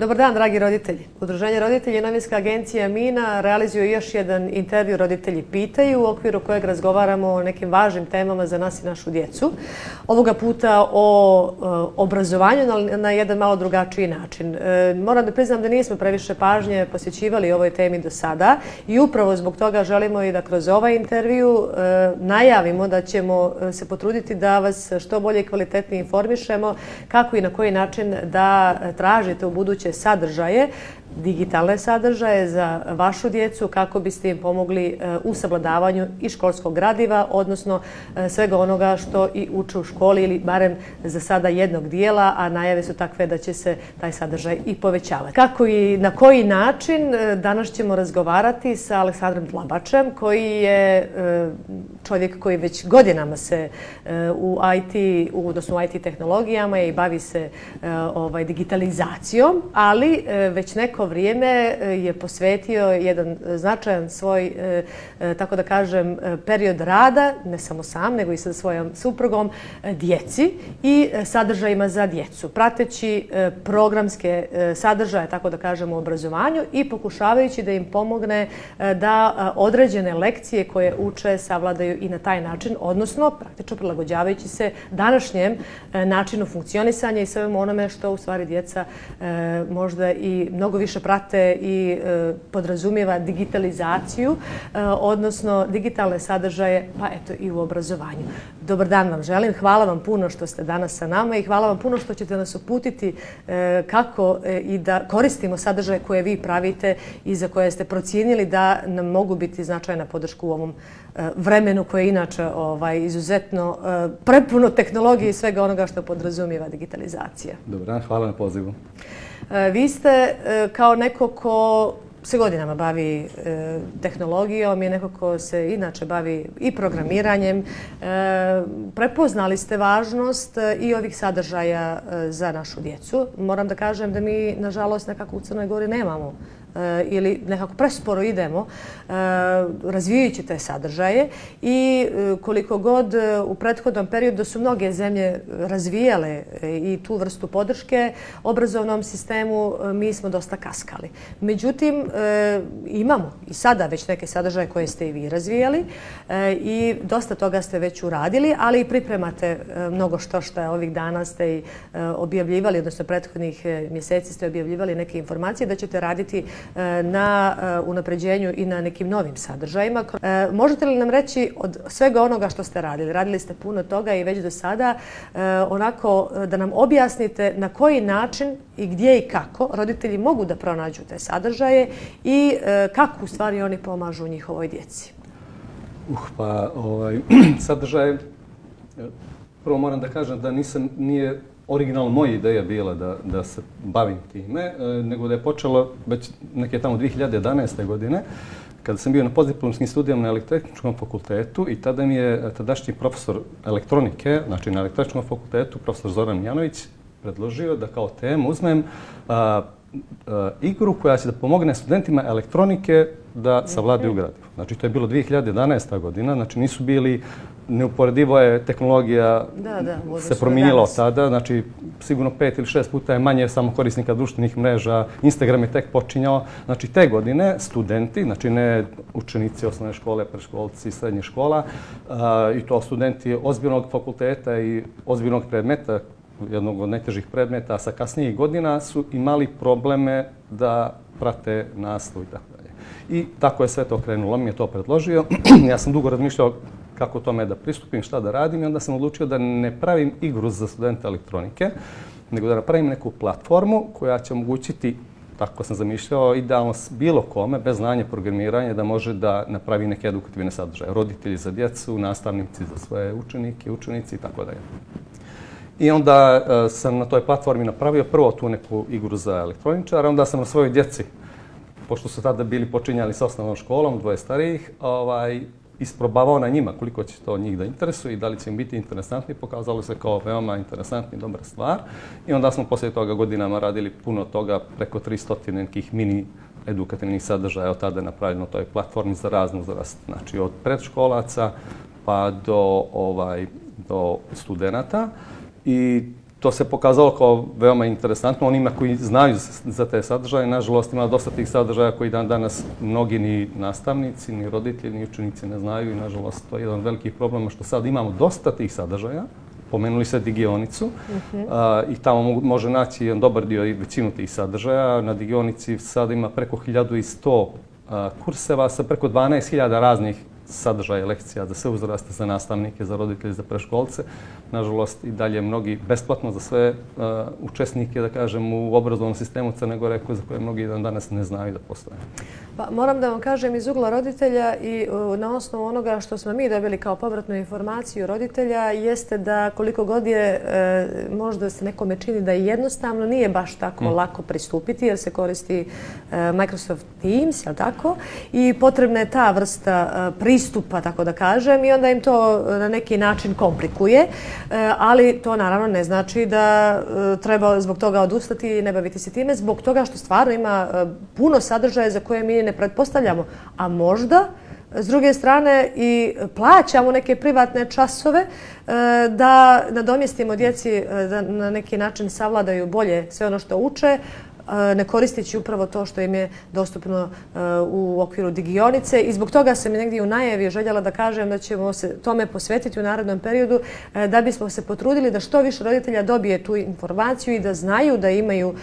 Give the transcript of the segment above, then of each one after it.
Dobar dan, dragi roditelji. Udruženje roditelji i novinska agencija Mina realizuje još jedan intervju Roditelji pitaju, u okviru kojeg razgovaramo o nekim važnim temama za nas i našu djecu. Ovoga puta o obrazovanju na jedan malo drugačiji način. Moram da priznam da nismo previše pažnje posvećivali ovoj temi do sada i upravo zbog toga želimo i da kroz ovaj intervju najavimo da ćemo se potruditi da vas što bolje i kvalitetnije informišemo kako i na koji način da tražite u buduće sadržaje, digitalne sadržaje za vašu djecu kako biste im pomogli u savladavanju i školskog gradiva, odnosno svega onoga što i uče u školi ili barem za sada jednog dijela, a najave su takve da će se taj sadržaj i povećavati. Kako i na koji način danas ćemo razgovarati sa Aleksandrom Tlabačem, koji je čovjek koji već godinama se u IT tehnologijama i bavi se digitalizacijom, ali već neko vrijeme je posvetio jedan značajan svoj, tako da kažem, period rada, ne samo sam, nego i sa svojom suprugom, djeci i sadržajima za djecu, prateći programske sadržaje, tako da kažem, u obrazovanju i pokušavajući da im pomogne da određene lekcije koje uče savladaju i na taj način, odnosno praktično prilagođavajući se današnjem načinu funkcionisanja i svemu onome što u stvari djeca možda i mnogo više prate i podrazumijeva digitalizaciju, odnosno digitalne sadržaje, pa eto i u obrazovanju. Dobar dan vam želim, hvala vam puno što ste danas sa nama i hvala vam puno što ćete nas uputiti kako i da koristimo sadržaje koje vi pravite i za koje ste procijenili da nam mogu biti značajna podrška u ovom vremenu koje je inače izuzetno prepuno tehnologije i svega onoga što podrazumijeva digitalizacija. Dobar dan, hvala na pozivu. Vi ste kao neko ko se godinama bavi tehnologijom i neko ko se inače bavi i programiranjem. Prepoznali ste važnost i ovih sadržaja za našu djecu. Moram da kažem da mi, nažalost, nekako u Crnoj Gori nemamo ili nekako presporo idemo razvijajući te sadržaje i koliko god u prethodnom periodu su mnoge zemlje razvijale i tu vrstu podrške obrazovnom sistemu, mi smo dosta kaskali. Međutim, imamo i sada već neke sadržaje koje ste i vi razvijali i dosta toga ste već uradili, ali i pripremate mnogo što ovih dana ste i objavljivali, odnosno prethodnih mjeseci ste objavljivali neke informacije da ćete raditi na unapređenju i na nekim novim sadržajima. Možete li nam reći od svega onoga što ste radili? Radili ste puno toga i već do sada, onako da nam objasnite na koji način i gdje i kako roditelji mogu da pronađu te sadržaje i kako u stvari oni pomažu njihovoj djeci. Sadržaj, prvo moram da kažem da nije originalno moja ideja bila da se bavim time, nego da je počelo već neke tamo 2011. godine, kada sam bio na postdiplomskim studijama na Elektrotehničkom fakultetu i tada mi je tadašnji profesor elektronike, znači na Elektrotehničkom fakultetu, profesor Zoran Mijanović, predložio da kao temu uzmem igru koja će da pomogne studentima elektronike da savladaju gradivo. Znači, to je bilo 2011. godina, znači nisu bili, neuporedivo je tehnologija se promijenila od tada, znači sigurno 5 ili 6 puta je manje samo korisnika društvenih mreža, Instagram je tek počinjao. Znači, te godine studenti, znači ne učenici osnovne škole, predškolci, srednje škola, i to studenti ozbiljnog fakulteta i ozbiljnog predmeta, jednog od najtežih predmeta sa kasnijih godina su imali probleme da prate nastavu i tako dalje. I tako je sve to krenulo, on mi je to predložio. Ja sam dugo razmišljao kako tome da pristupim, šta da radim i onda sam odlučio da ne pravim igru za studente elektronike, nego da napravim neku platformu koja će omogućiti, tako sam zamišljao, idealno bilo kome, bez znanja programiranja, da može da napravi neke edukativne sadržaje. Roditelji za djecu, nastavnici za svoje učenike, učenici i tako dalje. I onda sam na toj platformi napravio prvo tu neku igru za elektroničara, onda sam na svojoj djeci, pošto su tada bili počinjali sa osnovnom školom, dvoje starijih, isprobavao na njima koliko će to njih da interesuje i da li će im biti interesantni. Pokazalo se kao veoma interesantni i dobra stvar. I onda smo poslije toga godinama radili puno toga, preko 300 nekih mini edukativnih sadržaja od tada napravljeno na toj platformi za raznu uzrast. Znači od predškolaca pa do studenata. I to se pokazalo kao veoma interesantno. Onima koji znaju za te sadržaje, nažalost ima dosta tih sadržaja koji danas mnogi ni nastavnici, ni roditelji, ni učenici ne znaju i nažalost to je jedan od velikih problema što sad imamo dosta tih sadržaja. Pomenuli ste Digionicu i tamo može naći jedan dobar dio i većinu tih sadržaja. Na Digionici sad ima preko 1100 kurseva sa preko 12.000 raznih sadržaja i lekcija za sve uzraste, za nastavnike, za roditelje, za preškolce. Nažalost, i dalje mnogi besplatno za sve učesnike, da kažem, u obrazovnom sistemu Crne Gore, za koje mnogi danas ne znaju da postoje. Pa, moram da vam kažem iz ugla roditelja i na osnovu onoga što smo mi dobili kao povratnu informaciju roditelja jeste da koliko god je možda se nekome čini da je jednostavno, nije baš tako lako pristupiti jer se koristi Microsoft Teams, jel tako? I potrebna je ta vrsta pristupa, tako da kažem, i onda im to na neki način komplikuje, ali to naravno ne znači da treba zbog toga odustati i ne baviti se time, zbog toga što stvarno ima puno sadržaja za koje mi ne pretpostavljamo, a možda s druge strane i plaćamo neke privatne časove da nadomjestimo djeci da na neki način savladaju bolje sve ono što uče, ne koristeći upravo to što im je dostupno u okviru Digionice i zbog toga sam negdje u najavi željela da kažem da ćemo se tome posvetiti u narednom periodu da bismo se potrudili da što više roditelja dobije tu informaciju i da znaju da imaju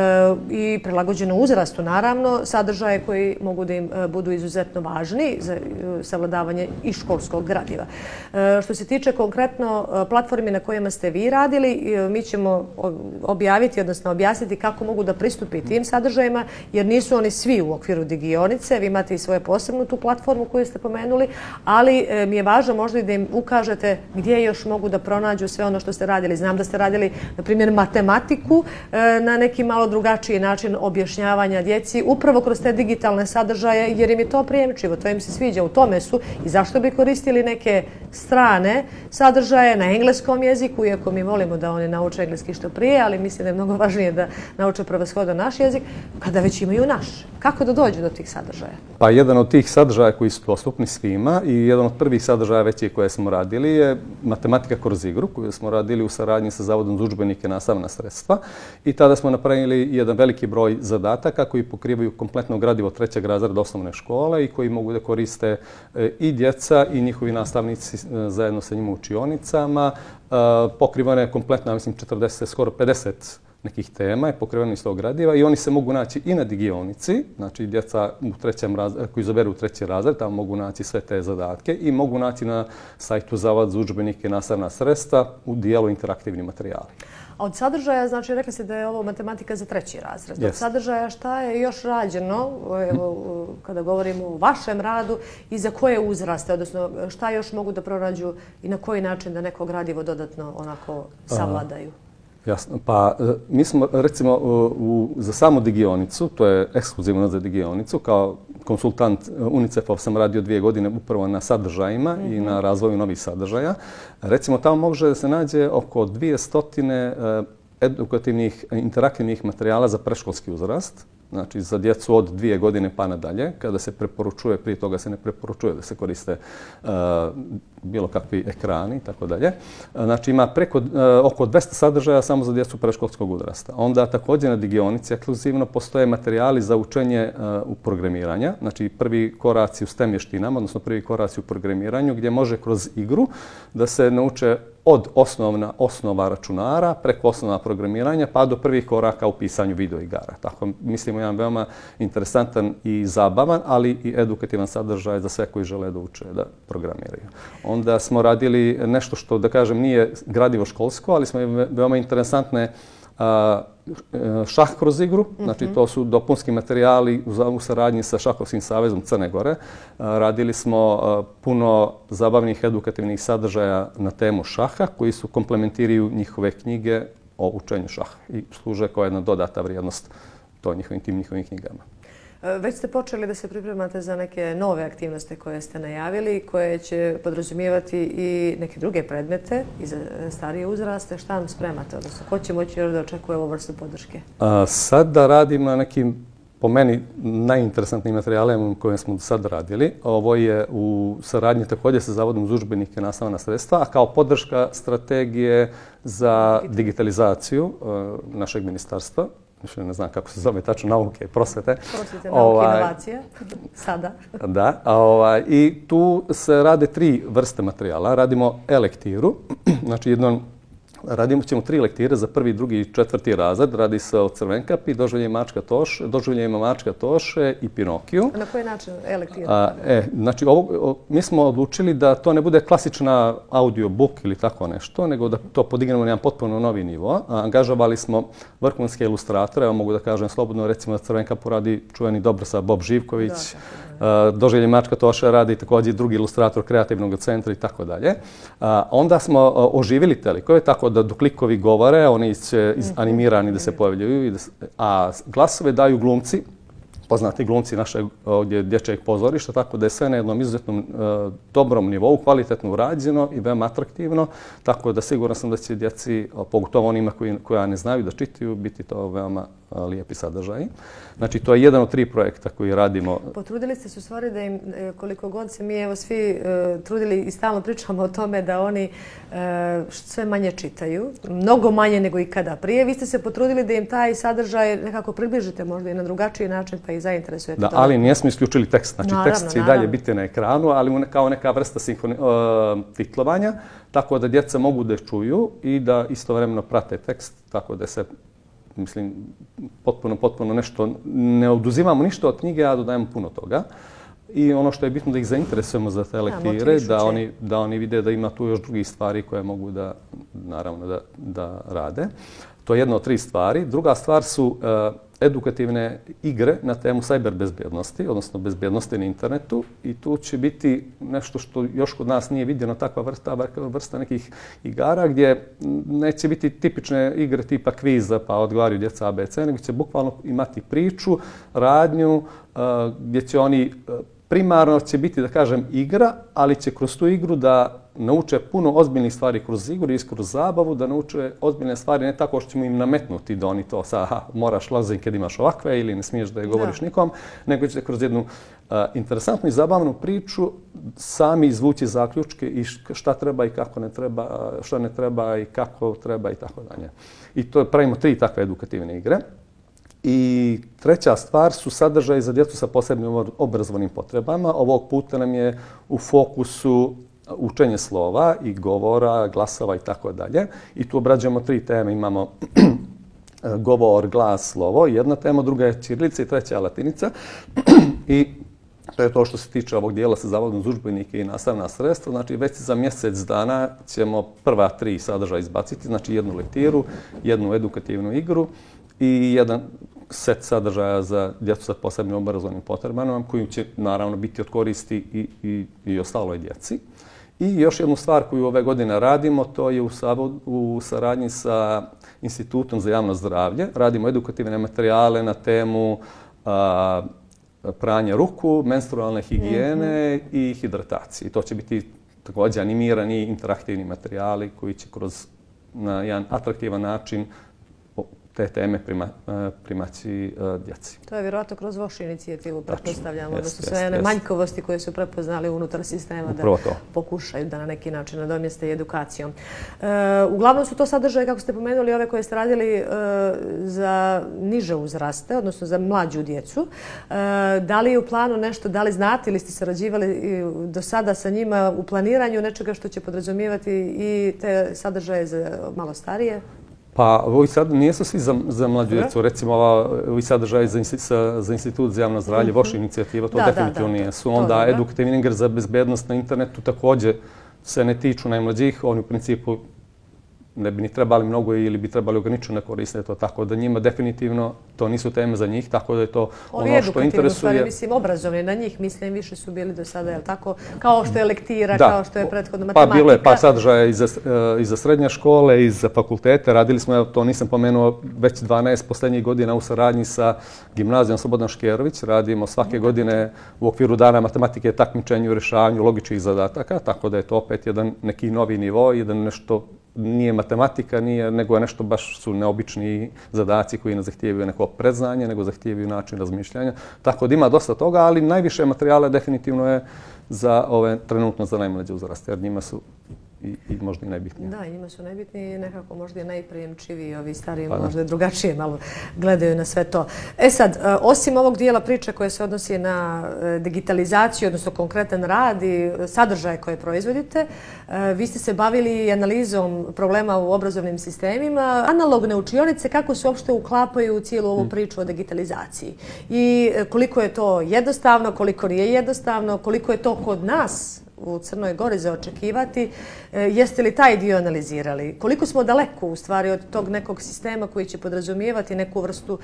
i prilagođeno uzrastu naravno sadržaje koji mogu da im budu izuzetno važni za savladavanje i školskog gradiva. Što se tiče konkretno platformi na kojima ste vi radili, mi ćemo objaviti, odnosno objasniti kako mogu da pristupi tim sadržajima, jer nisu oni svi u okviru Digionice. Vi imate i svoju posebnu tu platformu koju ste pomenuli, ali mi je važno možda i da im ukažete gdje još mogu da pronađu sve ono što ste radili. Znam da ste radili, na primjer, matematiku na neki malo drugačiji način objašnjavanja djeci, upravo kroz te digitalne sadržaje, jer im je to prijemčivo, to im se sviđa, u tome su i zašto bi koristili neke strane sadržaje na engleskom jeziku, iako mi volimo da oni nauče engleski što prije, ali mislim da je mnogo važnije da nauče prevashodno naš jezik, kada već imaju naš. Kako da dođu do tih sadržaja? Pa jedan od tih sadržaja koji su dostupni svima i jedan od prvih sadržaja većih koje smo radili je matematika kroz igru, koju smo radili u saradnji sa Zavodom za udžbenike i nastavna sredstva. I tada smo napravili jedan veliki broj zadataka koji pokrivaju kompletno gradivo 3. razreda osnovne škole i koji mogu da koriste i djeca i njihovi nastavnici zajedno sa njima u učionicama. Pokrivana je kompletna, mislim, 40, skoro 50 nekih tema je pokriveno iz tog gradiva i oni se mogu naći i na Digionici, znači djeca koji izaberu 3. razred, tamo mogu naći sve te zadatke i mogu naći na sajtu Zavod za udžbenike i nastavna sredstva u dijelu interaktivni materijali. A od sadržaja, znači rekli ste da je ovo matematika za 3. razred. Od sadržaja šta je još rađeno, kada govorimo o vašem radu i za koje uzraste, odnosno šta još mogu da pronađu i na koji način da neko gradivo dodatno onako savladaju? Jasno. Pa mi smo recimo za samu Digionicu, to je ekskluzivno za Digionicu, kao konsultant UNICEF-ov sam radio 2 godine upravo na sadržajima i na razvoju novih sadržaja. Recimo tamo može da se nađe oko 200 edukativnih, interaktivnih materijala za predškolski uzrast. Znači za djecu od 2 godine pa nadalje, kada se preporučuje, prije toga se ne preporučuje da se koriste bilo kakvi ekrani i tako dalje. Znači ima oko 200 sadržaja samo za djecu predškolskog uzrasta. Onda također na Digionici ekskluzivno postoje materijali za učenje u programiranja, znači prvi koraci u STEM vještinama, odnosno prvi koraci u programiranju gdje može kroz igru da se nauče od osnova računara preko osnova programiranja pa do prvih koraka u pisanju videoigara. Tako mislimo jedan veoma interesantan i zabavan, ali i edukativan sadržaj za sve koji žele da uče da programiraju. Onda smo radili nešto što, da kažem, nije gradivo školsko, ali smo veoma interesantne šah kroz igru, znači to su dopunski materijali u saradnji sa Šahovskim savezom Crne Gore. Radili smo puno zabavnih edukativnih sadržaja na temu šaha koji su komplementiraju njihove knjige o učenju šaha i služe kao jedna dodata vrijednost tim njihovim knjigama. Već ste počeli da se pripremate za neke nove aktivnosti koje ste najavili, koje će podrazumijevati i neke druge predmete i za starije uzraste. Šta nam spremate? Odnosno, ko će moći još da očekuje ovu vrstu podrške? Sada radim na nekim po meni najinteresantniji materijal koje smo do sad radili. Ovo je u saradnji također sa Zavodom za udžbenike i nastavna sredstva, a kao podrška strategije za digitalizaciju našeg ministarstva. Ne znam kako se zove tačno, nauke i prosvete. Prosvete, nauke i inovacije, sada. Da, i tu se rade 3 vrste materijala. Radimo e-lektiru, znači radimo ćemo 3 lektire za 1., 2. i 4. razred. Radi se o Crvenkapi, Doživljajima Mačka Toše i Pinokiju. A na koji način e-lektira? Znači, mi smo odlučili da to ne bude klasična audiobook ili tako nešto, nego da to podignemo na jedan potpuno novi nivo. Angažovali smo vrhunske ilustratore, mogu da kažem slobodno, recimo da Crvenkapu radi čuveni Dobrosav Bob Živković, Doživljaj Mačka Toša radi također drugi ilustrator kreativnog centra i tako dalje. Onda smo oživili te likove, tako da dok likovi govore, oni će animirani da se pojavljuju, a glasove daju glumci, poznati glumci našeg ovdje dječjeg pozorišta, tako da je sve na jednom izuzetnom dobrom nivou, kvalitetno urađeno i veoma atraktivno, tako da siguran sam da će djeci, pogotovo onima koja ne znaju da čitaju, biti to veoma lijepi sadržaji. Znači, to je jedan od 3 projekta koji radimo. Potrudili ste se u stvari da im, koliko god se mi evo svi trudili i stalno pričamo o tome da oni sve manje čitaju, mnogo manje nego ikada prije. Vi ste se potrudili da im taj sadržaj nekako približite možda i na drugačiji način pa ih zainteresujete. Da, ali nismo isključili tekst. Znači, tekst će i dalje biti na ekranu, ali kao neka vrsta titlovanja, tako da djeca mogu da čuju i da istovremeno prate tekst, tako da se mislim, potpuno nešto, ne oduzimamo ništa od knjige, a dodajemo puno toga. I ono što je bitno da ih zainteresujemo za te lektire, da oni vide da ima tu još drugih stvari koje mogu da rade. To je jedna od 3 stvari. Druga stvar su edukativne igre na temu cyber bezbjednosti, odnosno bezbjednosti na internetu. I tu će biti nešto što još kod nas nije viđeno, takva vrsta nekih igara gdje neće biti tipične igre tipa kviza pa odgovaraju djeca ABC, nego će bukvalno imati priču, radnju gdje će oni primarno će biti, da kažem, igra, ali će kroz tu igru da nauče puno ozbiljnih stvari kroz igru i kroz zabavu, da nauče ozbiljne stvari, ne tako što ćemo im nametnuti da oni to moraš loziti kad imaš ovakve ili ne smiješ da je govoriš nikom, nego će kroz jednu interesantnu i zabavnu priču sami izvući zaključke i šta treba i kako ne treba, šta ne treba i kako treba i tako dalje. I to pravimo 3 takve edukativne igre. I 3. stvar su sadržaji za djecu sa posebnim obrazovnim potrebama. Ovog puta nam je u fokusu učenje slova i govora, glasova i tako dalje. I tu obrađujemo 3 teme. Imamo govor, glas, slovo. Jedna tema, druga je ćirilica i 3. latinica. I to je to što se tiče ovog dijela sa Zavodom za udžbenike i nastavna sredstva. Znači, već za mjesec dana ćemo prva 3 sadržaja izbaciti. Znači, jednu lektiru, jednu edukativnu igru i jedan set sadržaja za djecu sa posebnim obrazovnim potrebama, koji će naravno biti od koristi i ostaloj djeci. I još jednu stvar koju ove godine radimo, to je u saradnji sa Institutom za javno zdravlje. Radimo edukativne materijale na temu pranja ruku, menstrualne higijene i hidratacije. To će biti također animirani interaktivni materijali koji će na jedan atraktivan način te teme primaći djeci. To je vjerojatno kroz vašu inicijativu, pretpostavljamo, da su sve one manjkovosti koje su prepoznali unutar sistema da pokušaju da na neki način nadomjeste i edukacijom. Uglavnom su to sadržaje, kako ste pomenuli, ove koje ste radili za niže uzraste, odnosno za mlađu djecu. Da li je u planu nešto, da li znate ili ste sarađivali do sada sa njima u planiranju nečega što će podrazumijevati i te sadržaje za malo starije? Pa ovi sad nisu svi za mlađu djecu. Recimo ovi sadržaji za Institut za javno zdravlje, vaša inicijativa, to definitivno nisu. Onda edukativni igre za bezbednost na internetu također se ne tiču najmlađih. Oni u principu ne bi ni trebali mnogo ili bi trebali ograničeno koristiti to, tako da njima definitivno to nisu teme za njih, tako da je to ono što interesuje. Stvari, mislim, obrazovni na njih, mislim, više su bili do sada, je li tako? Kao što je lektira, kao što je prethodno matematika. Pa bilo je par sadržaja i za srednje škole, i za fakultete. Radili smo, to nisam pomenuo, već 12 posljednjih godina u saradnji sa Gimnazijom Slobodan Škerović. Radimo svake godine u okviru dana matematike takmičenju u rješavanju logičkih zadataka, tako da je to opet jedan neki novi nivo, jedan nešto nije matematika, nego je nešto baš su neobični zadaci koji ne zahtijevaju neko predznanje, nego zahtijevaju način razmišljanja. Tako da ima dosta toga, ali najviše materijala definitivno je za trenutno za najmlađe uzraste, jer njima su i možda i najbitnije. Da, njima su najbitniji i nekako možda i najprijemčiviji, ovi stariji možda drugačije malo gledaju na sve to. E sad, osim ovog dijela priče koje se odnosi na digitalizaciju, odnosno konkretan rad i sadržaje koje proizvodite, vi ste se bavili analizom problema u obrazovnim sistemima, analogne učionice, kako se uopšte uklapaju u cijelu ovu priču o digitalizaciji. I koliko je to jednostavno, koliko nije jednostavno, koliko je to kod nas u Crnoj Gori za očekivati. Jeste li taj dio analizirali? Koliko smo daleko u stvari od tog nekog sistema koji će podrazumijevati neku vrstu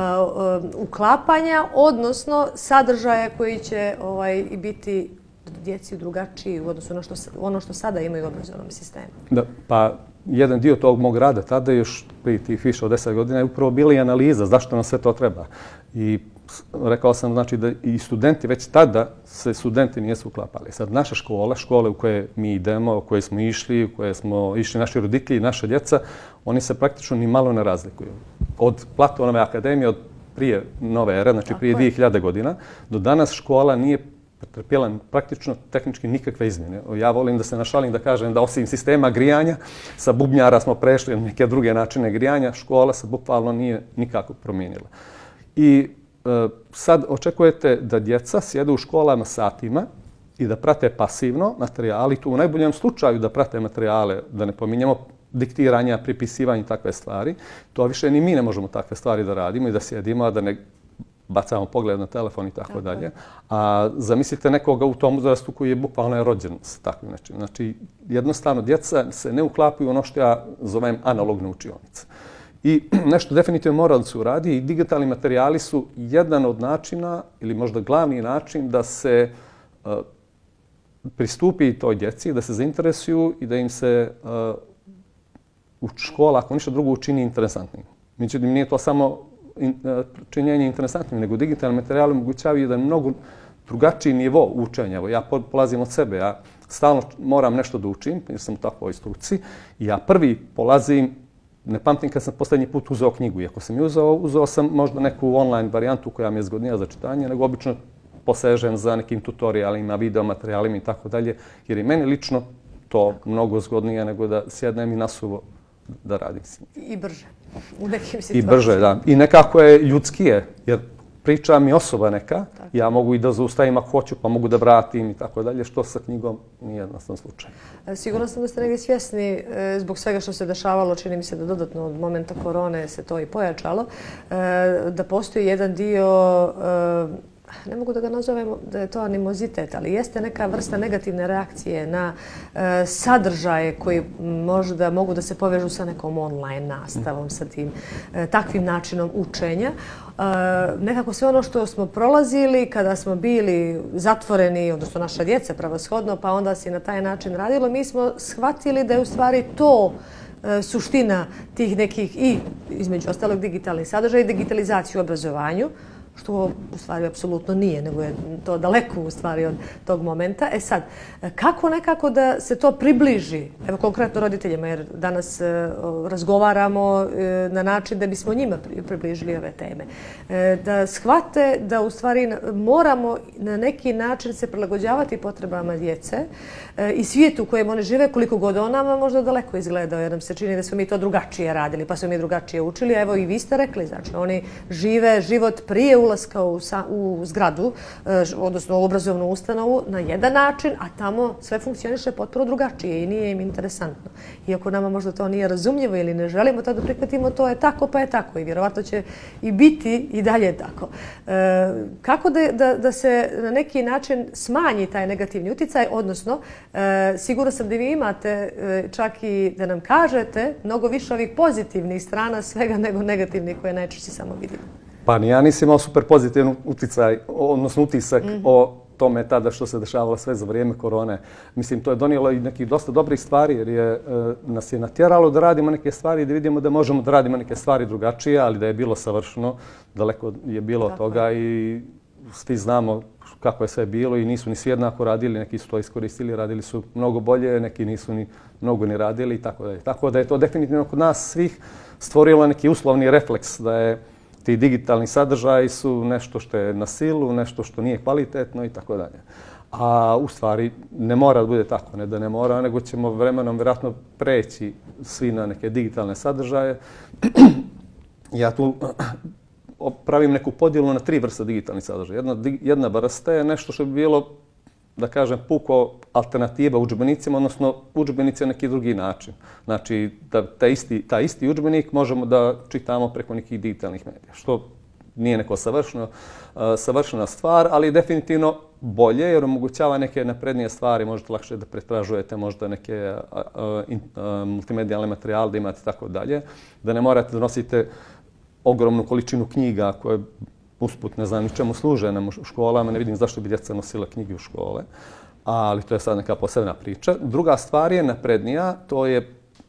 uklapanja, odnosno sadržaja koji će biti djeci drugačiji u odnosu na ono što sada imaju u obrazovnom sistemu? Da, pa jedan dio tog mog rada tada, još prije tih više od 10 godina, je upravo bila i analiza zašto nam sve to treba. I rekao sam, znači, da i studenti, već tada se studenti nisu uklapali. Sad naša škole u koje mi idemo, u koje smo išli, u koje smo išli naši roditelji i naša djeca, oni se praktično ni malo ne razlikuju. Od Platonove akademije, od prije nove ere, znači prije 2000 godina, do danas škola nije pretrpjela praktično tehnički nikakve izmjene. Ja volim da se našalim da kažem da osim sistema grijanja, sa bubnjara smo prešli na neke druge načine grijanja, škola se bukvalno nije nikako promijenila. I sad očekujete da djeca sjede u školama satima i da prate pasivno materijali, tu u najboljem slučaju da prate materijale, da ne pominjemo diktiranja, pripisivanja i takve stvari. To više ni mi ne možemo takve stvari da radimo i da sjedimo, a da ne bacamo pogled na telefon i tako dalje. A zamislite nekoga u tom uzrastu koji je bukvalno rođen s takvim nečim. Znači, jednostavno, djeca se ne uklapaju u ono što ja zovem analogne učionice. I nešto definitivno mora da se uradi i digitalni materijali su jedan od načina ili možda glavni način da se pristupi toj djeci, da se zainteresuju i da im se u škola, ako ništa drugo, učini interesantnim. Međutim, nije to samo činjenje interesantnim, nego digitalni materijali omogućavaju jedan mnogo drugačiji nivo učenja. Evo, ja polazim od sebe, ja stalno moram nešto da učim, jer sam u takvoj struci, i ja prvi polazim. Ne pamtim kad sam posljednji put uzeo knjigu. Iako sam je uzeo sam možda neku online varijantu koja mi je zgodnija za čitanje, nego obično posežem za nekim tutorijalima, video materijalima i tako dalje, jer je meni lično to mnogo zgodnije nego da sjednem i nasuvo da radim s njim. I brže. U nekim situacijama. I brže, da. I nekako je ljudskije, jer priča mi osoba neka, ja mogu i da zaustavim ako hoću, pa mogu da vratim i tako dalje, što sa knjigom nije jednostavno slučaj. Sigurno sam da ste negdje svjesni, zbog svega što se dešavalo, čini mi se da dodatno od momenta korone se to i pojačalo, da postoji jedan dio, ne mogu da ga nazovemo da je to animozitet, ali jeste neka vrsta negativne reakcije na sadržaje koji možda mogu da se povežu sa nekom online nastavom, sa tim takvim načinom učenja. Nekako sve ono što smo prolazili kada smo bili zatvoreni, odnosno naša djeca pravoshodno, pa onda se na taj način radilo, mi smo shvatili da je u stvari to suština tih nekih i između ostalog digitalnih sadržaja i digitalizaciju u obrazovanju, što u stvari apsolutno nije, nego je to daleko u stvari od tog momenta. E sad, kako nekako da se to približi, evo konkretno roditeljima, jer danas razgovaramo na način da bismo njima približili ove teme, da shvate da u stvari moramo na neki način se prilagođavati potrebama djece i svijetu u kojem oni žive, koliko god on nama možda daleko izgledao, jer nam se čini da smo mi to drugačije radili, pa smo mi drugačije učili. Evo i vi ste rekli, znači oni žive život prije ulaska u zgradu, odnosno u obrazovnu ustanovu na jedan način, a tamo sve funkcioniše potpuno drugačije i nije im interesantno. Iako nama možda to nije razumljivo ili ne želimo to da prihvatimo, to je tako pa je tako i vjerovatno će i biti i dalje tako. Kako da se na neki način smanji taj negativni utjecaj, odnosno sigurno sam da vi imate čak i da nam kažete mnogo više ovih pozitivnih strana svega nego negativnih koje najčešće samo vidimo. Pa ja nisam imao super pozitivan utjecaj, odnosno utisak o tome tada što se dešavalo sve za vrijeme korone. Mislim, to je donijelo i nekih dosta dobrih stvari jer nas je natjeralo da radimo neke stvari i da vidimo da možemo da radimo neke stvari drugačije, ali da je bilo savršeno, daleko je bilo od toga i svi znamo kako je sve bilo i nisu ni svi jednako radili, neki su to iskoristili, radili su mnogo bolje, neki nisu ni mnogo ni radili i tako dalje. Tako da je to definitivno kod nas svih stvorilo neki uslovni refleks da je ti digitalni sadržaji su nešto što je na silu, nešto što nije kvalitetno i tako dalje. A u stvari ne mora da bude tako, ne da ne mora, nego ćemo vremenom vjerojatno preći svi na neke digitalne sadržaje. Ja tu pravim neku podjelu na 3 vrste digitalnih sadržaja. Jedna vrsta je nešto što bi bilo, da kažem, puko alternativa udžbenicima, odnosno udžbenici na neki drugi način. Znači, da taj isti udžbenik možemo da čitamo preko nekih digitalnih medija, što nije neko savršena stvar, ali definitivno bolje jer omogućava neke naprednije stvari, možete lakše da pretražujete možda neke multimedijalne materijale da imate tako dalje, da ne morate da nosite ogromnu količinu knjiga koje usput ne znam ni čemu služe nam u školama, ne vidim zašto bi djeca nosila knjige u škole, ali to je sad neka posebna priča. Druga stvar je naprednija, to je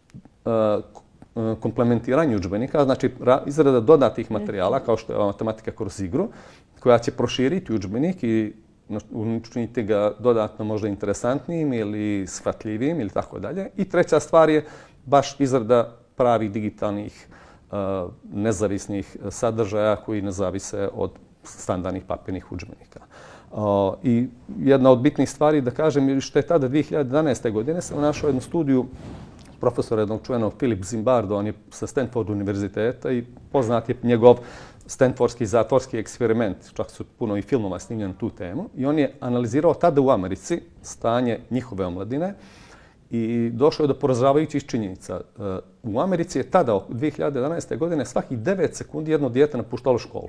komplementiranje udžbenika, znači izrada dodatnih materijala kao što je matematika kroz igru, koja će proširiti udžbenik i učiniti ga dodatno možda interesantnijim ili shvatljivijim ili tako dalje. I treća stvar je baš izrada pravih digitalnih nezavisnih sadržaja koji ne zavise od standardnih papirnih udžbenika. I jedna od bitnih stvari da kažem je što je tada 2011. godine sam našao jednu studiju profesora jednog čuvenog Philip Zimbardo, on je sa Stanford univerziteta i poznat je njegov stanfordski zatvorski eksperiment, čak su puno i filmova snimljeni na tu temu. I on je analizirao tada u Americi stanje njihove omladine i došao je do poražavajućih činjenica. U Americi je tada, 2011. godine, svakih 9 sekundi jedno dijete napuštalo školu.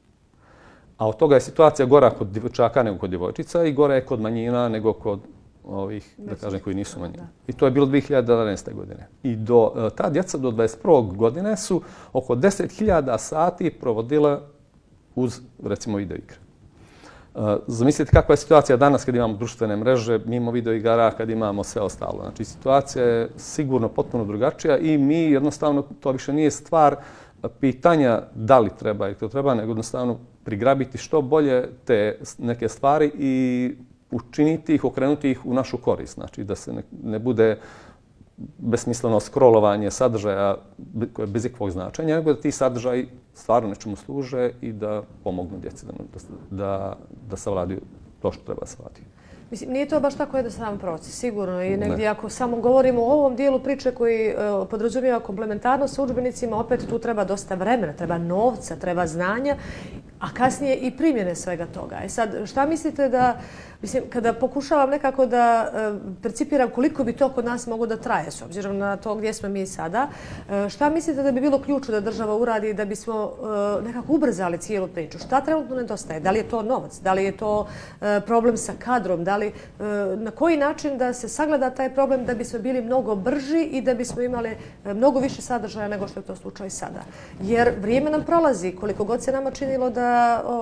A od toga je situacija gora kod djevojčaka nego kod djevojčica i gora je kod manjina nego kod ovih, da kažem, koji nisu manjina. I to je bilo 2011. godine. I ta djeca do 21. godine su oko 10.000 sati provodila uz, recimo, videoigre. Zamislite kakva je situacija danas kad imamo društvene mreže, mimo videoigara, kad imamo sve ostalo. Znači, situacija je sigurno potpuno drugačija i mi jednostavno, to više nije stvar pitanja da li treba ili to treba, nego jednostavno prigrabiti što bolje te neke stvari i učiniti ih, okrenuti ih u našu korist. Znači, da se ne bude besmisleno scrollovanje sadržaja koje je bez ikakvog značenja, nego da ti sadržaji stvarno nečemu služe i da pomognu djeci da savladaju to što treba savladiti. Mislim, nije to baš tako jednostavan proces, sigurno. I negdje ako samo govorimo o ovom dijelu priče koji podrazumijeva komplementarnost sa udžbenicima, opet tu treba dosta vremena, treba novca, treba znanja, a kasnije i primjene svega toga. Sad, šta mislite da, mislim, kada pokušavam nekako da percipiram koliko bi to kod nas moglo da traje, s obzirom na to gdje smo mi sada, šta mislite da bi bilo ključno da država uradi da bismo nekako ubrzali cijelu priču? Šta trenutno nedostaje? Da li je to novac? Da li je to problem sa kadrom? Na koji način da se sagleda taj problem da bismo bili mnogo brži i da bismo imali mnogo više sadržaja nego što je to slučaj sada? Jer vrijeme nam prolazi, koliko god se nama činilo da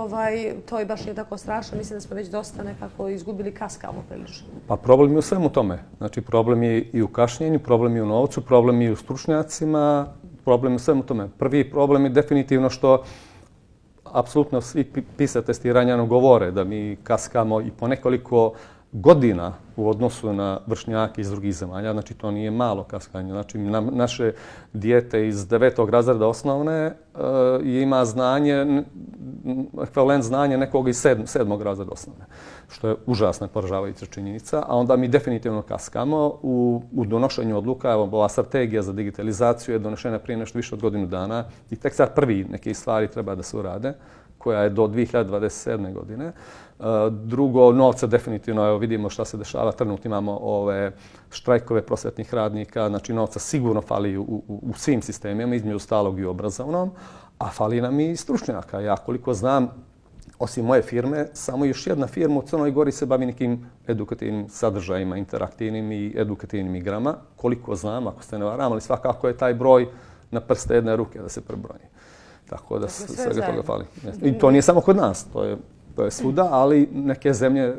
to je baš nije tako strašno, mislim da smo već dosta nekako izgubili kaskamo prilično. Pa problem je u svemu tome. Znači, problem je i u kašnjenju, problem je u novcu, problem je u stručnjacima, problem je u svemu tome. Prvi problem je definitivno što apsolutno svi PISA testiranja nam govore da mi kaskamo i po nekoliko godina u odnosu na vršnjake iz drugih zemalja. Znači, to nije malo kaskanje. Znači, naše dijete iz 9. razreda osnovne ima znanje, ekvivalent znanja nekog iz 7. razreda osnovne, što je užasna poražavajuća činjenica, a onda mi definitivno kaskamo u donošenju odluka. Evo, ova strategija za digitalizaciju je donešena prije nešto više od godinu dana i tek sad prvi neke stvari treba da se urade, koja je do 2027. godine. Drugo, novca definitivno, evo vidimo šta se dešava, trenutno imamo ove štrajkove prosvetnih radnika, znači novca sigurno fali u svim sistemima, između ostalog i obrazovnom, a fali nam i stručnjaka. Ja koliko znam, osim moje firme, samo još jedna firma u Crnoj Gori se bavi nekim edukativnim sadržajima, interaktivnim i edukativnim igrama. Koliko znam, ako ste ne varam, ali svakako je taj broj na prste jedne ruke da se prebroji. Tako da svega toga fali. I to nije samo kod nas, to je svuda, ali neke zemlje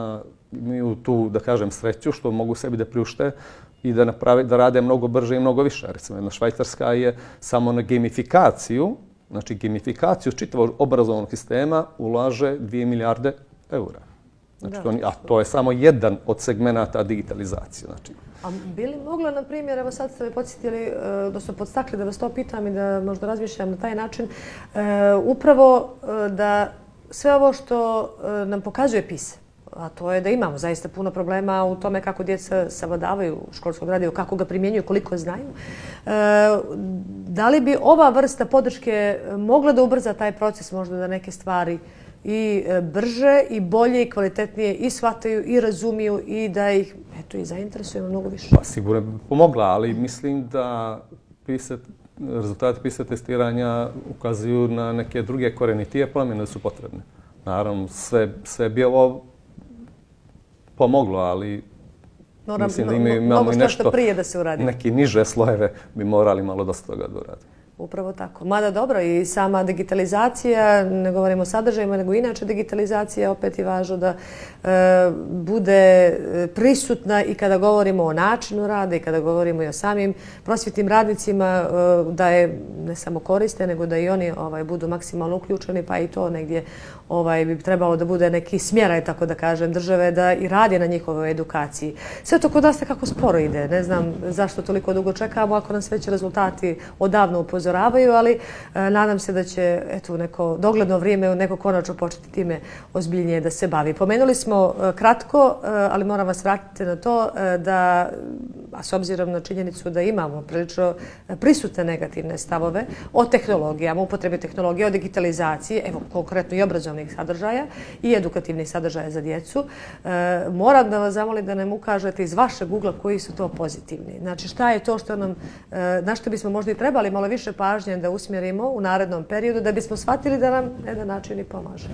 imaju tu, da kažem, sreću što mogu sebi da priušte i da rade mnogo brže i mnogo više. Recimo, jedna Švajcarska je samo na gamifikaciju znači gamifikaciju čitavog obrazovnog sistema ulaže 2 milijarde eura. Znači, a to je samo jedan od segmenata digitalizacije. Znači. A bi li mogla, na primjer, evo sad ste me podsjetili, odnosno podstakli da vas to pitam i da možda razmišljam na taj način, upravo da sve ovo što nam pokazuje PISA, a to je da imamo zaista puno problema u tome kako djeca savladavaju školskog gradiva, kako ga primjenjuju, koliko znaju. Da li bi ova vrsta podrške mogla da ubrza taj proces, možda da neke stvari i brže i bolje i kvalitetnije i shvataju i razumiju i da ih i zainteresujemo mnogo više? Pa sigurno bi pomogla, ali mislim da rezultati PISA testiranja ukazuju na neke druge korenitije promjene da su potrebne. Naravno, sve bi ovo pomoglo, ali mislim da imamo i nešto prije da se uradi. Neki niže slojeve bi morali malo dosta toga da uraditi. Upravo tako. Mada dobro, i sama digitalizacija, ne govorimo o sadržajima, nego inače digitalizacija opet je važno da bude prisutna i kada govorimo o načinu rada i kada govorimo i o samim prosvjetnim radnicima, da je ne samo koriste, nego da i oni budu maksimalno uključeni, pa i to negdje bi trebalo da bude neki smjeraj, tako da kažem, države da i radi na njihovoj edukaciji. Sve to kod nas nekako sporo ide. Ne znam zašto toliko dugo čekamo ako nas već rezultati odavno upozoravaju, ali nadam se da će u neko dogledno vrijeme neko konačno početi time ozbiljnije da se bavi. Pomenuli smo kratko, ali moram vas vratiti na to da, a s obzirom na činjenicu da imamo prilično prisutne negativne stavove o tehnologijama, upotrebi tehnologije, o digitalizaciji, evo konkretno i obrazovnih sadržaja i edukativnih sadržaja za djecu, moram da vas zamolim da nam ukažete iz vašeg ugla koji su to pozitivni. Znači šta je to što nam, na što bismo možda i trebali malo više pažnje da usmjerimo u narednom periodu da bismo shvatili da nam na jedan način i pomaže?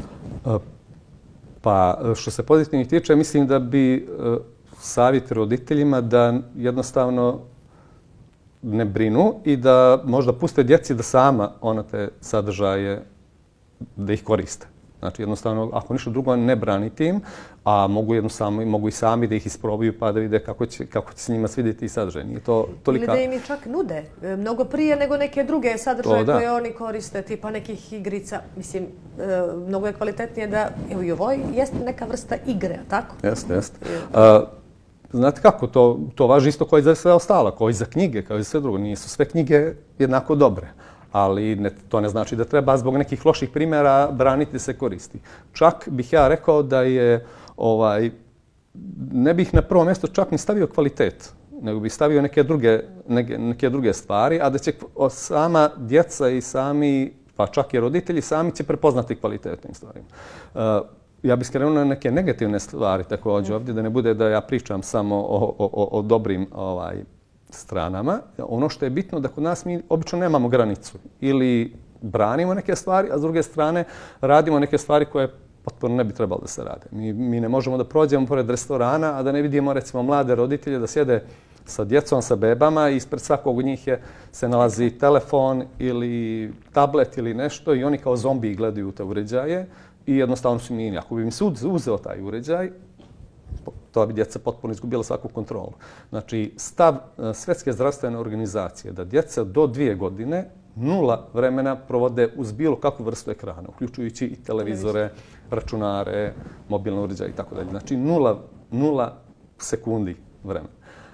Pa što se pozitivnih tiče, mislim da bi savjet roditeljima da jednostavno ne brinu i da možda puste djeci da sama ona te sadržaje da ih koriste. Znači jednostavno, ako ništa drugo ne braniti im, a mogu i sami da ih isprobaju pa da vide kako će se njima svidjeti i sadržaj. Nije to tolika... Ili da im i čak nude mnogo prije nego neke druge sadržaje koje oni koriste, tipa nekih igrica. Mislim, mnogo je kvalitetnije da, evo i ovo jeste neka vrsta igre, tako? Jeste. Znate kako, to važi isto kao i za sve ostalo, kao i za knjige, kao i za sve drugo. Nisu sve knjige jednako dobre. Ali to ne znači da treba zbog nekih loših primjera braniti se koristi. Čak bih ja rekao da je, ne bih na prvo mjesto čak ni stavio kvalitet, nego bih stavio neke druge stvari, a da će sama djeca i sami, pa čak i roditelji, sami će prepoznati kvalitetnim stvarima. Ja bih skrenuo na neke negativne stvari također ovdje, da ne bude da ja pričam samo o dobrim stranama. Ono što je bitno da kod nas mi obično nemamo granicu. Ili branimo neke stvari, a s druge strane radimo neke stvari koje potpuno ne bi trebalo da se rade. Mi ne možemo da prođemo pored restorana, a da ne vidimo recimo mlade roditelje da sjede sa djecom, sa bebama i ispred svakog od njih se nalazi telefon ili tablet ili nešto i oni kao zombiji gledaju u te uređaje i jednostavno su mini. Ako bi mi se uzeo taj uređaj, to bi djeca potpuno izgubila svaku kontrolu. Znači, stav Svjetske zdravstvene organizacije da djeca do 2 godine 0 vremena provode uz bilo kakvu vrstu ekrana, uključujući i televizore, računare, mobilne uređaje i tako dalje. Znači, 0 sekundi vremena.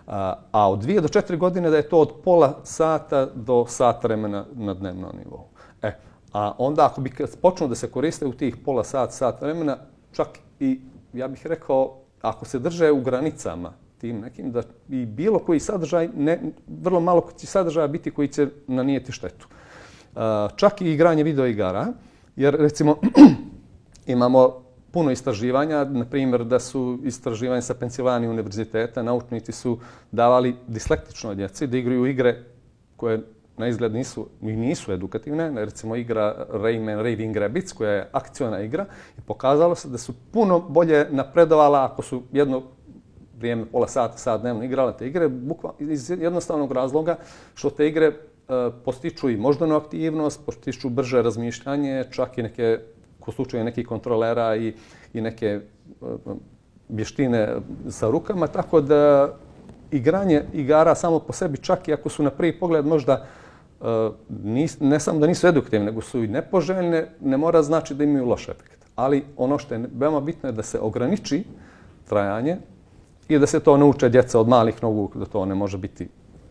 A od 2 do 4 godine da je to od pola sata do sat vremena na dnevnom nivou. A onda ako bi počnu da se koriste u tih pola sat vremena, čak i, ja bih rekao, ako se drže u granicama tim nekim, da i bilo koji sadržaj, vrlo malo će sadržaja biti koji će nanijeti štetu. Čak i igranje videoigara, jer recimo imamo puno istraživanja, na primjer da su istraživanja sa Pensilvanije univerziteta, naučnici su davali dislektičnoj djeci da igraju igre koje na izgled nisu edukativne, recimo igra Rayman Raving Rabbids, koja je akciona igra, i pokazalo se da su puno bolje napredovala ako su jedno vrijeme, pola sata dnevno igrala te igre, iz jednostavnog razloga što te igre postiču i moždanu aktivnost, postiču brže razmišljanje, čak i neke, u slučaju nekih kontrolera i neke vještine sa rukama, tako da igranje igara samo po sebi, čak i ako su na prvi pogled možda ne samo da nisu edukativne, nego su i nepoželjne, ne mora znači da imaju loš efekt. Ali ono što je veoma bitno je da se ograniči trajanje i da se to nauče djeca od malih nogu, da to ne može biti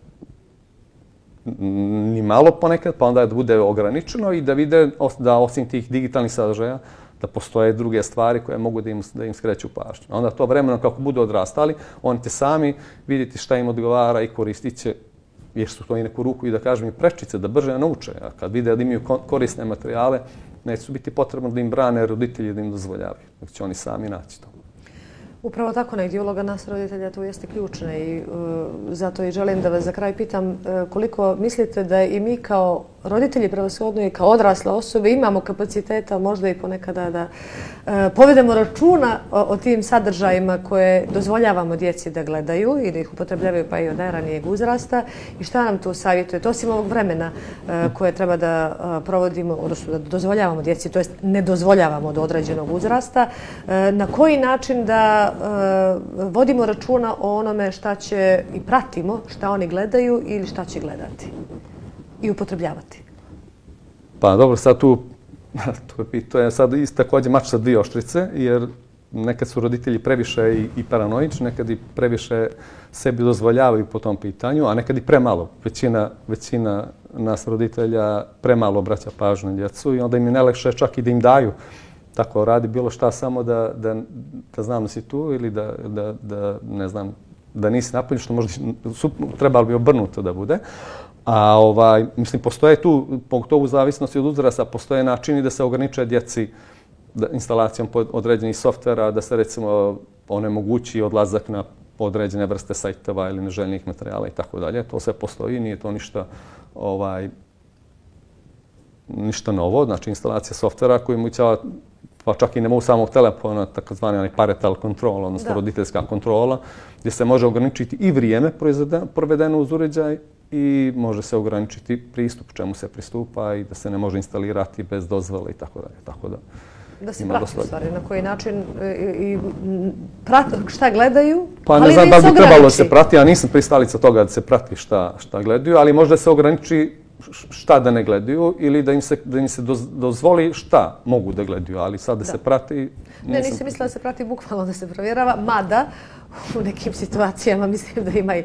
ni malo ponekad, pa onda da bude ograničeno i da vide da osim tih digitalnih sadržaja da postoje druge stvari koje mogu da im skreću pažnju. Onda to vremenom kako budu odrastali, oni će sami vidjeti šta im odgovara i koristit će, jer su to i neku ruku i da kažem i prečice, da brže nauče. A kad vide da imaju korisne materijale, neće biti potrebno da im brane roditelji da im dozvoljavaju. Nek će oni sami naći to. Upravo tako, negdje uloga nas roditelja tu jeste ključna i zato i želim da vas za kraj pitam koliko mislite da i mi kao roditelji prevashodno i kao odrasle osobe imamo kapaciteta možda i ponekada da povedemo računa o tim sadržajima koje dozvoljavamo djeci da gledaju i da ih upotrebljavaju pa i od najranijeg uzrasta i šta nam tu savjetujete osim ovog vremena koje treba da provodimo, odnosno da dozvoljavamo djeci, to jest ne dozvoljavamo do određenog uzrasta, na koji način da vodimo računa o onome šta će i pratimo, šta oni gledaju ili šta će gledati i upotrebljavati? Pa dobro, sad to je sad također mač sa dvije oštrice, jer nekad su roditelji previše i paranoični, nekad i previše sebi dozvoljavaju po tom pitanju, a nekad i premalo. Većina nas roditelja premalo obraća pažnju na djecu i onda im je najlakše čak i da im daju tako radi bilo šta samo da znam da si tu ili da ne znam, da nisi napolju, što možda trebalo bi obrnuto da bude. A mislim, postoje tu, pogotovo u zavisnosti od uzrasta, postoje načini da se ograniče djeci instalacijom određenih softvera, da se recimo onemogući odlazak na određene vrste sajtova ili neželjenih materijala i tako dalje. To sve postoji, nije to ništa novo. Znači, instalacija softvera koji omogućava, pa čak i ne mogu samog telefona, takozvani parental control, odnosno roditeljska kontrola, gdje se može ograničiti i vrijeme provedeno uz uređaj i može se ograničiti pristup čemu se pristupa i da se ne može instalirati bez dozvole i tako dalje. Tako da se prati u stvari, na koji način i šta gledaju, pa ne znam da li bi trebalo da se prati, ja nisam pristalica toga da se prati šta gledaju, ali možda se ograniči šta da ne gledaju ili da im se dozvoli šta mogu da gledaju, ali sad da se prati... Ne, nisam mislila da se prati bukvalno da se provjerava, mada u nekim situacijama mislim da ima i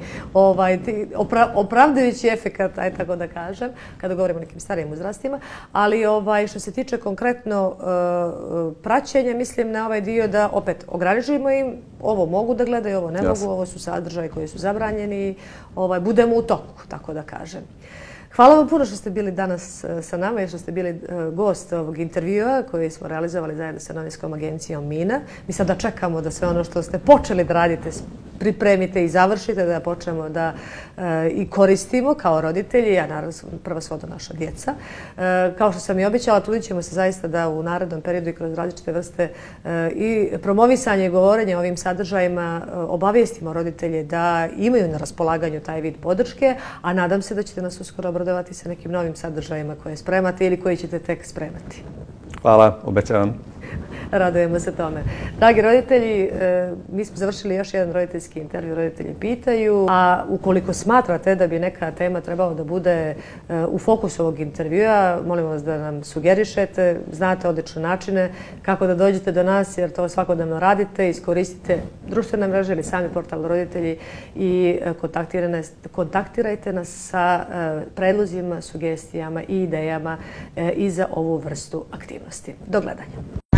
opravdajući efekat, aj tako da kažem, kada govorimo o nekim starijim uzrastima, ali što se tiče konkretno praćenja, mislim na ovaj dio da opet ograničimo im, ovo mogu da gledaju, ovo ne mogu, ovo su sadržaji koji su zabranjeni, budemo u toku, tako da kažem. Hvala vam puno što ste bili danas sa nama i što ste bili gost ovog intervjua koji smo realizovali zajedno sa novinskom agencijom MINA. Mi sada čekamo da sve ono što ste počeli da radite pripremite i završite, da počnemo da i koristimo kao roditelji, a naravno prvenshodno naša djeca. Kao što sam i obećala, trudit ćemo se zaista da u narednom periodu i kroz različite vrste i promovisanje i govorenje o ovim sadržajima obavijestimo roditelje da imaju na raspolaganju taj vid podrške, a nadam se da ćete nas uskoro obradovati sa nekim novim sadržajima koje spremate ili koji ćete tek spremati. Hvala, obećavam. Radujemo se tome. Dragi roditelji, mi smo završili još jedan roditeljski intervju, roditelji pitaju, a ukoliko smatrate da bi neka tema trebala da bude u fokusu ovog intervjua, molimo vas da nam sugerišete, znate odlične načine kako da dođete do nas, jer to svakodnevno radite, iskoristite društvene mreže ili sami portal roditelji i kontaktirajte nas sa predlozima, sugestijama i idejama i za ovu vrstu aktivnosti. Do gledanja.